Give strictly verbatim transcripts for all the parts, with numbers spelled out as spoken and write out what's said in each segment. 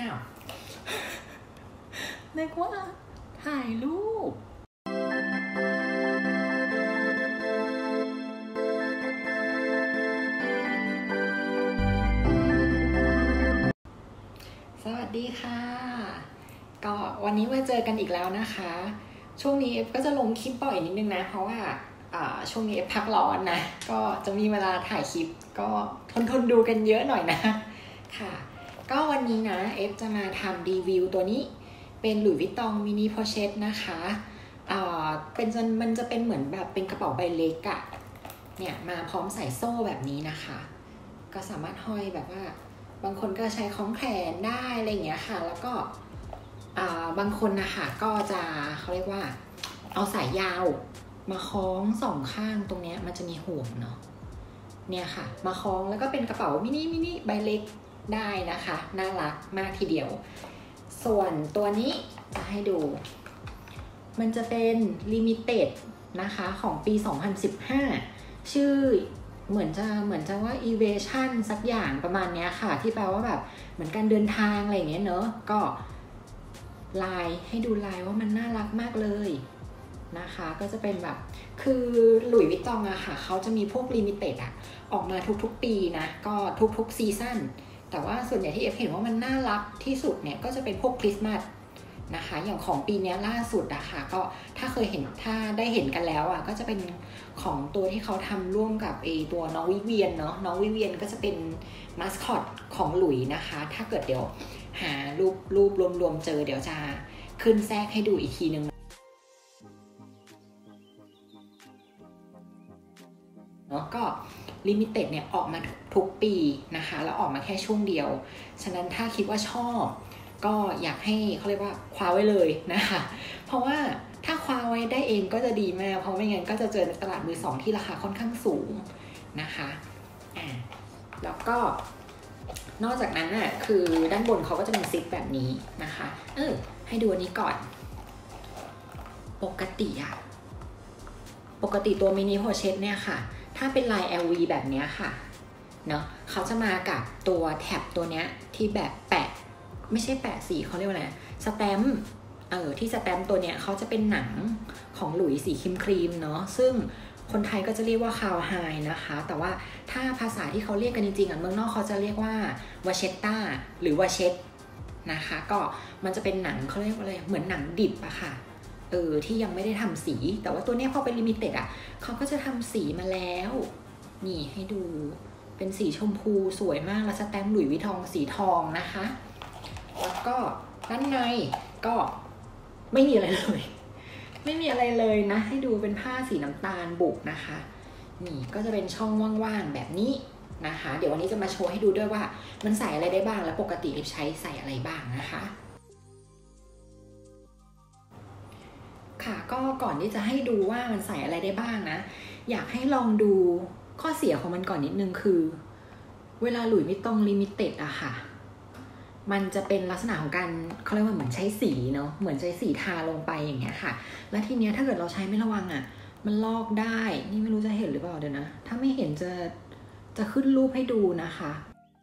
อ้าวนึกว่าถ่ายรูปสวัสดีค่ะก็วันนี้มาเจอกันอีกแล้วนะคะช่วงนี้เอฟก็จะลงคลิปบ่อยนิดนึงนะเพราะว่าช่วงนี้เอฟพักร้อนนะก็จะมีเวลาถ่ายคลิปก็ทนทนดูกันเยอะหน่อยนะค่ะก็วันนี้นะเอฟจะมาทำรีวิวตัวนี้เป็นหลุยส์วิตตองมินิโพเชตนะคะอ่าเป็นมันจะเป็นเหมือนแบบเป็นกระเป๋าใบเล็กอะเนี่ยมาพร้อมใส่โซ่แบบนี้นะคะก็สามารถห้อยแบบว่าบางคนก็ใช้คล้องแขนได้อะไรอย่างเงี้ยค่ะแล้วก็อ่าบางคนนะคะก็จะเขาเรียกว่าเอาสายยาวมาคล้องสองข้างตรงเนี้ยมันจะมีห่วงเนาะเนี่ยค่ะมาคล้องแล้วก็เป็นกระเป๋ามินิมินิใบเล็กได้นะคะน่ารักมากทีเดียวส่วนตัวนี้จะให้ดูมันจะเป็นลิมิเต็ดนะคะของปีสองพันสิบห้าชื่อเหมือนจะเหมือนจะว่า Evasion สักอย่างประมาณนี้ค่ะที่แปลว่าแบบเหมือนการเดินทางอะไรอย่างเงี้ยเนอะก็ลายให้ดูลายว่ามันน่ารักมากเลยนะคะก็จะเป็นแบบคือหลุยส์วิตตองอะค่ะเขาจะมีพวกลิมิเต็ดอะออกมาทุกๆปีนะก็ทุกๆซีซั่นแต่ว่าส่วนใหญ่ที่เอฟเห็นว่ามันน่ารักที่สุดเนี่ยก็จะเป็นพวกคริสต์มาสนะคะอย่างของปีนี้ล่าสุดอะค่ะก็ถ้าเคยเห็นถ้าได้เห็นกันแล้วอะก็จะเป็นของตัวที่เขาทำร่วมกับไอตัวน้องวิเวียนเนาะน้องวิเวียนก็จะเป็นมาสคอตของหลุยนะคะถ้าเกิดเดี๋ยวหารูปรูปรวมๆเจอเดี๋ยวจะขึ้นแทรกให้ดูอีกทีนึงเนาะก็ลิมิเต็ดเนี่ยออกมาทุกปีนะคะแล้วออกมาแค่ช่วงเดียวฉะนั้นถ้าคิดว่าชอบก็อยากให้เขาเรียกว่าคว้าไว้เลยนะคะเพราะว่าถ้าคว้าไว้ได้เองก็จะดีมากเพราะไม่งั้นก็จะเจอในตลาดมือสองที่ราคาค่อนข้างสูงนะคะอ่าแล้วก็นอกจากนั้นน่ะคือด้านบนเขาก็จะมีซิปแบบนี้นะคะเออให้ดูอันนี้ก่อนปกติอะปกติตัวมินิโพเชตเนี่ยค่ะถ้าเป็นลาย แอล วี แบบนี้ค่ะเนาะเขาจะมากับตัวแท็บตัวเนี้ยที่แบบแปะไม่ใช่แปะสีเขาเรียกว่าอะไรสแตมป์เออที่สแตมป์ตัวเนี้ยเขาจะเป็นหนังของหลุยสีครีมครีมเนาะซึ่งคนไทยก็จะเรียกว่าคาวไฮนะคะแต่ว่าถ้าภาษาที่เขาเรียกกันจริงๆอ่ะเมืองนอกเขาจะเรียกว่าวาเชตตาหรือวาเชตนะคะก็มันจะเป็นหนังเขาเรียกว่าอะไรเหมือนหนังดิบอะค่ะเออที่ยังไม่ได้ทำสีแต่ว่าตัวเนี้ยพอเป็นลิมิเต็ดอ่ะเขาก็จะทำสีมาแล้วนี่ให้ดูเป็นสีชมพูสวยมากแล้วสแตมป์หลุยส์วิตตองสีทองนะคะแล้วก็ด้านในก็ไม่มีอะไรเลยไม่มีอะไรเลยนะให้ดูเป็นผ้าสีน้ำตาลบุกนะคะนี่ก็จะเป็นช่องว่างๆแบบนี้นะคะเดี๋ยววันนี้จะมาโชว์ให้ดูด้วยว่ามันใส่อะไรได้บ้างและปกติใช้ใส่อะไรบ้างนะคะค่ะก็ก่อนที่จะให้ดูว่ามันใส่อะไรได้บ้างนะอยากให้ลองดูข้อเสียของมันก่อนนิดนึงคือเวลาหลุยส์วิตตองลิมิเต็ดอะค่ะมันจะเป็นลักษณะของการเขาเรียกว่าเหมือนใช้สีเนาะเหมือนใช้สีทาลงไปอย่างเงี้ยค่ะแล้วทีเนี้ยถ้าเกิดเราใช้ไม่ระวังอะมันลอกได้นี่ไม่รู้จะเห็นหรือเปล่าเดี๋ยวนะถ้าไม่เห็นจะจะขึ้นรูปให้ดูนะคะ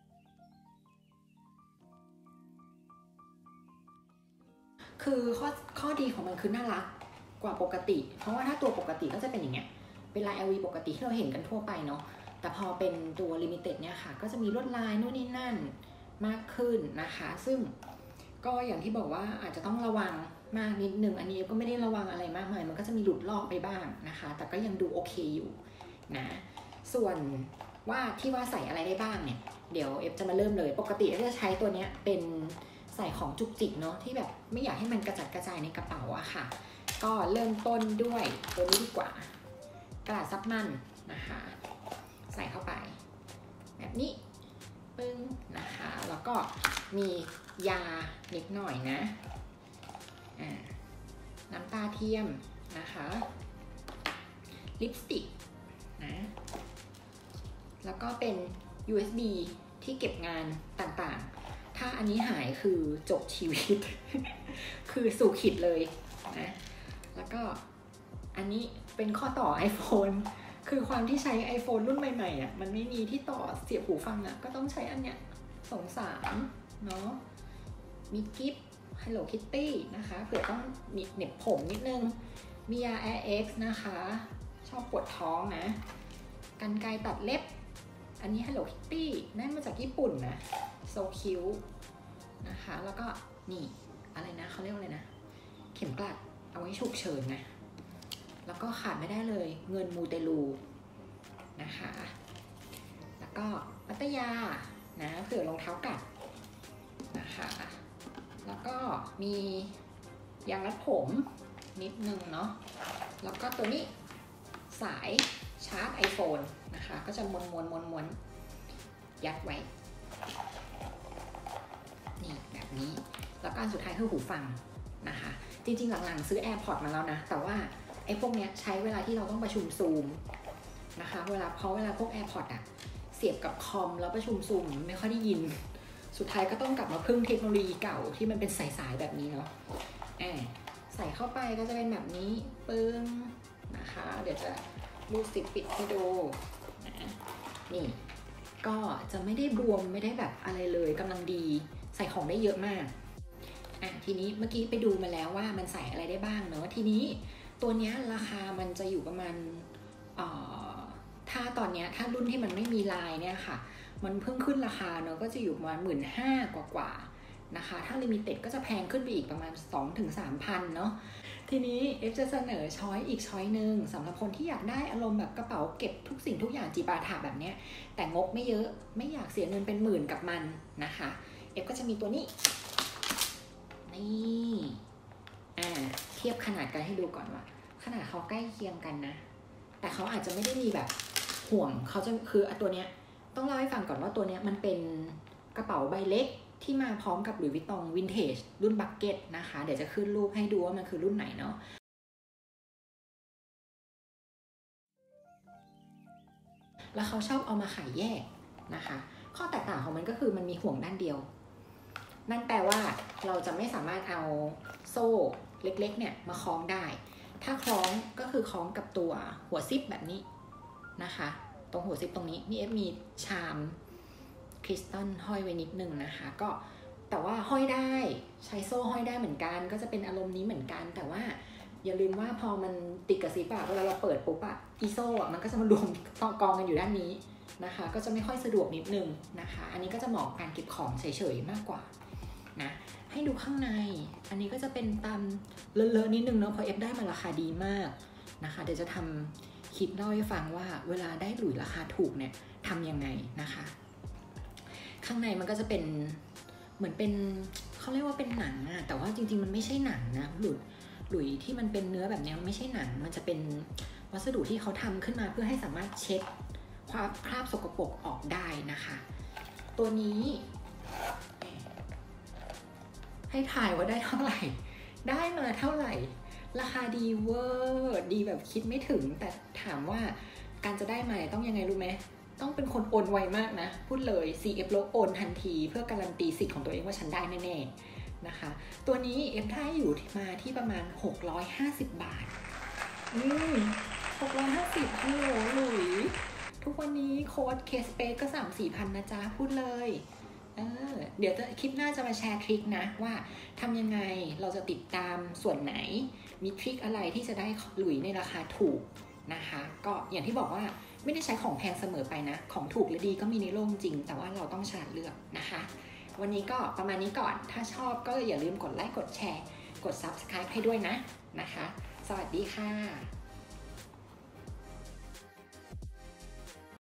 คือข้อข้อดีของมันคือน่ารักกว่าปกติเพราะว่าถ้าตัวปกติก็จะเป็นอย่างเงี้ยเป็นลาย แอล วี ปกติที่เราเห็นกันทั่วไปเนาะแต่พอเป็นตัวลิมิเต็ดเนี่ยค่ะก็จะมีลวดลายนู่นนี่นั่นมากขึ้นนะคะซึ่งก็อย่างที่บอกว่าอาจจะต้องระวังมากนิดนึงอันนี้ก็ไม่ได้ระวังอะไรมากมายมันก็จะมีหลุดลอกไปบ้างนะคะแต่ก็ยังดูโอเคอยู่นะส่วนว่าที่ว่าใส่อะไรได้บ้างเนี่ยเดี๋ยวเอฟจะมาเริ่มเลยปกติจะใช้ตัวนี้เป็นใส่ของจุกจิกเนาะที่แบบไม่อยากให้มันกระจัดกระจายในกระเป๋าอะค่ะก็เริ่มต้นด้วยตัวนี้ดีกว่ากระดาษซับมันนะคะใส่เข้าไปแบบนี้ปึ้งนะคะแล้วก็มียานิดหน่อยนะอ่าน้ำตาเทียมนะคะลิปสติกนะแล้วก็เป็น ยู เอส บี ที่เก็บงานต่างๆถ้าอันนี้หายคือจบชีวิต คือสู่ขิดเลยนะแล้วก็อันนี้เป็นข้อต่อ iPhone คือความที่ใช้ iPhone รุ่นใหม่ๆอ่ะมันไม่มีที่ต่อเสียบหูฟังอ่ะก็ต้องใช้อันเนี้ยสงสารเนาะมีกิฟต์ Hello Kitty นะคะเผื่อต้องเหน็บผมนิดนึงมียา แอร์ เอ็กซ์ นะคะชอบปวดท้องนะกรรไกรตัดเล็บอันนี้ Hello Kitty ได้มาจากญี่ปุ่นนะ so cute นะคะแล้วก็นี่อะไรนะเขาเรียกว่าอะไรนะเข็มกลัดเอาไว้ฉุกเฉินนะแล้วก็ขาดไม่ได้เลยเงินมูเตลูนะคะแล้วก็มัตตยานะเผื่อรองเท้ากัดนะคะแล้วก็มียางรัดผมนิดนึงเนาะแล้วก็ตัวนี้สายชาร์จ iPhone นะคะก็จะม้วนม้วนม้วนม้วนยัดไว้นี่แบบนี้แล้วก็อันสุดท้ายคือหูฟังนะคะจริงๆหลังๆซื้อ AirPods มาแล้วนะแต่ว่าไอ้พวกเนี้ยใช้เวลาที่เราต้องประชุมซูมนะคะเวลาเพราะเวลาพวก AirPods อะเสียบกับคอมแล้วประชุมซูมไม่ค่อยได้ยินสุดท้ายก็ต้องกลับมาพึ่งเทคโนโลยีเก่าที่มันเป็นสายๆแบบนี้เนาะอ่าใส่เข้าไปก็จะเป็นแบบนี้ปึ้งนะคะเดี๋ยวจะรูดซิปปิดให้ดูนะนี่ก็จะไม่ได้บวมไม่ได้แบบอะไรเลยกำลังดีใส่ของได้เยอะมากอ่ะทีนี้เมื่อกี้ไปดูมาแล้วว่ามันใส่อะไรได้บ้างเนาะทีนี้ตัวเนี้ยราคามันจะอยู่ประมาณเอ่อถ้าตอนเนี้ยถ้ารุ่นที่มันไม่มีลายเนี่ยค่ะมันเพิ่งขึ้นราคาเนาะก็จะอยู่ประมาณหมื่นห้ากว่าๆนะคะถ้าลิมิเต็ดก็จะแพงขึ้นไปอีกประมาณ สองถึงสามพัน เนาะทีนี้เอฟจะเสนอช้อยอีกช้อยหนึ่งสำหรับคนที่อยากได้อารมณ์แบบกระเป๋าเก็บทุกสิ่งทุกอย่างจีปาถะแบบเนี้ยแต่งบไม่เยอะไม่อยากเสียเงินเป็นหมื่นกับมันนะคะเอฟก็จะมีตัวนี้นี่อ่าเทียบขนาดกันให้ดูก่อนว่าขนาดเขาใกล้เคียงกันนะแต่เขาอาจจะไม่ได้มีแบบห่วงเขาจะคือตัวเนี้ยต้องเล่าให้ฟังก่อนว่าตัวเนี้ยมันเป็นกระเป๋าใบเล็กที่มาพร้อมกับหลุยส์วิตตองวินเทจรุ่นบักเก็ตนะคะเดี๋ยวจะขึ้นรูปให้ดูว่ามันคือรุ่นไหนเนาะแล้วเขาชอบเอามาขายแยกนะคะข้อแตกต่างของมันก็คือมันมีห่วงด้านเดียวนั่นแปลว่าเราจะไม่สามารถเอาโซ่เล็กๆเนี่ยมาคล้องได้ถ้าคล้องก็คือคล้องกับตัวหัวซิปแบบนี้นะคะตรงหัวซิปตรงนี้นี่เอฟมีชามคริสตัลห้อยไว้นิดนึงนะคะก็แต่ว่าห้อยได้ใช้โซ่ห้อยได้เหมือนกันก็จะเป็นอารมณ์นี้เหมือนกันแต่ว่าอย่าลืมว่าพอมันติดกับซิปอะเวลาเราเปิดปุ๊บอะอีโซ่อะมันก็จะมารวมกองกันอยู่ด้านนี้นะคะก็จะไม่ค่อยสะดวกนิดนึงนะคะอันนี้ก็จะเหมาะกับการเก็บของเฉยๆมากกว่านะให้ดูข้างในอันนี้ก็จะเป็นตามเลอะๆนิดนึงเนาะเพราะเอฟได้มาราคาดีมากนะคะเดี๋ยวจะทำคลิปเล่าให้ฟังว่าเวลาได้หลุยราคาถูกเนี่ยทำยังไงนะคะข้างในมันก็จะเป็นเหมือนเป็นเขาเรียกว่าเป็นหนังอะแต่ว่าจริงๆมันไม่ใช่หนังนะหลุยหลุยที่มันเป็นเนื้อแบบนี้ไม่ใช่หนังมันจะเป็นวัสดุที่เขาทำขึ้นมาเพื่อให้สามารถเช็ดความคราบสกปรกออกได้นะคะตัวนี้ให้ถ่ายว่าได้เท่าไหร่ได้มาเท่าไหร่ราคาดีเวอร์ดีแบบคิดไม่ถึงแต่ถามว่าการจะได้มาต้องยังไงรู้ไหมต้องเป็นคนโอนไวมากนะพูดเลย ซี เอฟ ลบโอนทันทีเพื่อการันตีสิทธิ์ของตัวเองว่าฉันได้แน่ๆนะคะตัวนี้เอฟได้อยู่มาที่ประมาณหกร้อยห้าสิบบาทอืมหกร้อยห้าสิบฮัลโหลหลุยทุกวันนี้โค้ดเคสเปซก็ สามถึงสี่พัน นะจ๊ะพูดเลยเออเดี๋ยวจะคลิปหน้าจะมาแชร์ทริคนะว่าทำยังไงเราจะติดตามส่วนไหนมีทริคอะไรที่จะได้หลุยในราคาถูกนะคะก็อย่างที่บอกว่าไม่ได้ใช้ของแพงเสมอไปนะของถูกและดีก็มีในโลกจริงแต่ว่าเราต้องฉลาดเลือกนะคะวันนี้ก็ประมาณนี้ก่อนถ้าชอบก็อย่าลืมกดไลค์กดแชร์กด ซับสไครบ์ ให้ด้วยนะนะคะสวัสดีค่ะ